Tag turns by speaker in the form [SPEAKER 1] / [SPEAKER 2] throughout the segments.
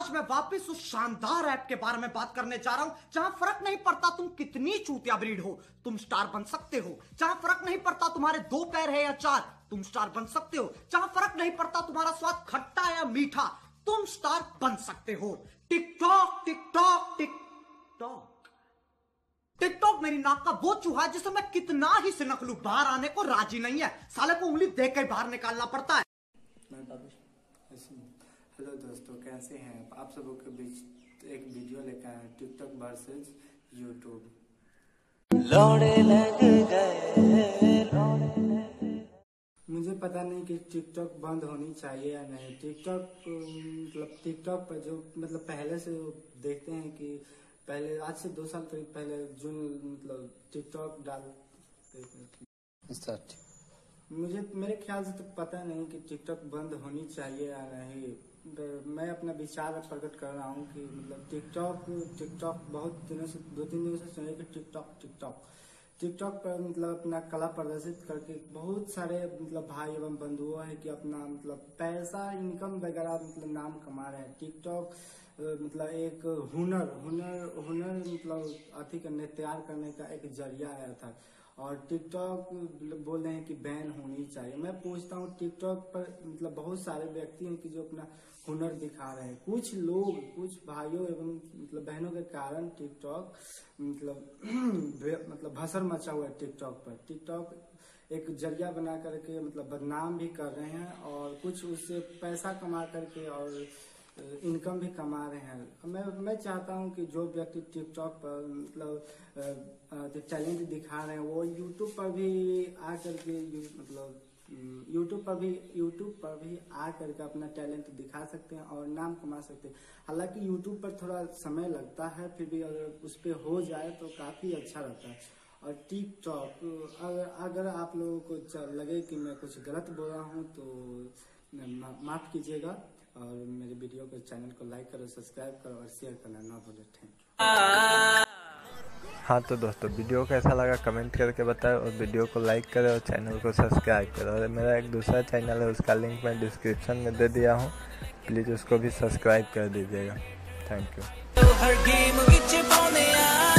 [SPEAKER 1] आज मैं वापस उस शानदार ऐप के बारे में बात करने जा रहा हूं जहां फर्क नहीं पड़ता तुम कितनी चूतिया ब्रीड हो, तुम स्टार बन सकते हो। जहां फर्क नहीं पड़ता तुम्हारे 2 पैर है या 4, तुम स्टार बन सकते हो। जहां फर्क नहीं पड़ता तुम्हारा स्वाद खट्टा या मीठा, तुम स्टार बन सकते हो। टिकटॉक टिकटॉक टिकटॉक टिकटॉक मेरी नाक का वो चूहा है जिसे मैं कितना ही सिनक लूं, बाहर आने को राजी नहीं है। साले को उंगली देख के बाहर निकालना पड़ता है।
[SPEAKER 2] हेलो दोस्तों, कैसे हैं आप सबों के बीच एक वीडियो लेकर आए टिकटॉक वर्सेस यूट्यूब। मुझे पता नहीं कि टिकटॉक बंद होनी चाहिए या नहीं। टिकटॉक मतलब टिकटॉक पर जो मतलब पहले से देखते हैं कि पहले आज से 2 साल करीब पहले जून मतलब टिकटॉक मुझे मेरे ख्याल से तो पता नहीं कि टिकटॉक बंद होनी चाहिए या नहीं। मैं अपना विचार प्रकट कर रहा हूँ कि मतलब टिकटॉक बहुत दिनों से 2-3 दिनों से सुने कि टिकटॉक पर मतलब अपना कला प्रदर्शित करके बहुत सारे मतलब भाई एवं बंधुओं है कि अपना मतलब पैसा इनकम वगैरह मतलब नाम कमा रहे हैं। टिकटॉक मतलब एक हुनर मतलब अति करने तैयार करने का एक जरिया है था। और टिकटॉक बोल रहे हैं कि बैन होनी चाहिए। मैं पूछता हूँ टिकटॉक पर मतलब बहुत सारे व्यक्ति हैं कि जो अपना हुनर दिखा रहे हैं। कुछ लोग कुछ भाइयों एवं मतलब बहनों के कारण टिकटॉक मतलब भसड़ मचा हुआ है। टिकटॉक एक जरिया बना करके मतलब बदनाम भी कर रहे हैं और कुछ उससे पैसा कमा करके और इनकम भी कमा रहे हैं। मैं चाहता हूं कि जो व्यक्ति टिकटॉक पर मतलब टैलेंट दिखा रहे हैं वो यूट्यूब पर भी आ करके मतलब यूट्यूब पर भी आ करके अपना टैलेंट दिखा सकते हैं और नाम कमा सकते हैं। हालांकि यूट्यूब पर थोड़ा समय लगता है, फिर भी अगर उस पर हो जाए तो काफी अच्छा रहता है। और टिकटॉक अगर आप लोगों को लगे कि मैं कुछ गलत बोल रहा हूँ तो माफ कीजिएगा। और मेरे वीडियो को चैनल को लाइक करो, सब्सक्राइब करो और शेयर करना ना भूलो। Thank you.
[SPEAKER 3] हाँ तो दोस्तों, वीडियो कैसा लगा कमेंट करके बताओ और वीडियो को लाइक करें और चैनल को सब्सक्राइब करो। और मेरा एक दूसरा चैनल है, उसका लिंक मैं डिस्क्रिप्शन में दे दिया हूँ, प्लीज़ उसको भी सब्सक्राइब कर दीजिएगा। Thank you.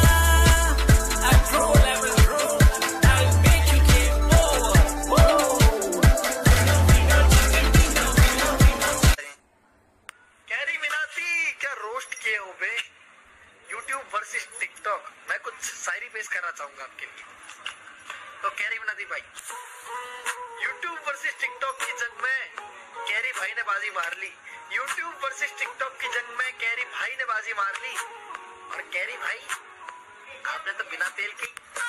[SPEAKER 4] YouTube versus TikTok, मैं कुछ शायरी पेश करना चाहूंगा आपके लिए। तो कैरी मिनाती भाई, यूट्यूब वर्सेस टिकटॉक की जंग में कैरी भाई ने बाजी मार ली। यूट्यूब वर्सेस टिकटॉक की जंग में कैरी भाई ने बाजी मार ली। और कैरी भाई, आपने तो बिना तेल की